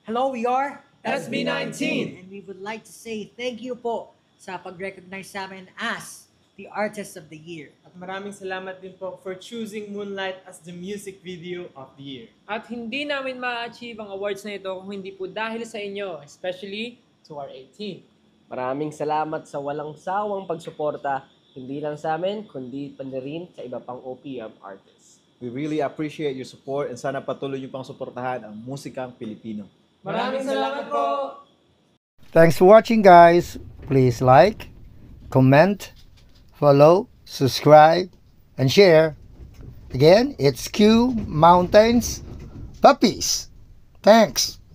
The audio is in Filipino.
Hello, we are SB19. and we would like to say thank you po sa pag-recognize sa amin as the Artist of the Year. At maraming salamat din po for choosing Moonlight as the music video of the year. At hindi namin ma-achieve ang awards na ito kung hindi po dahil sa inyo, especially to our 18. Maraming salamat sa walang sawang pagsuporta, hindi lang sa amin, kundi pa rin sa iba pang OPM artists. We really appreciate your support and sana patuloy niyo pang suportahan ang musikang Pilipino. Maraming salamat po! Thanks for watching, guys. Please like, comment, follow, subscribe, and share. Again, it's Q Mountains Puppies. Thanks.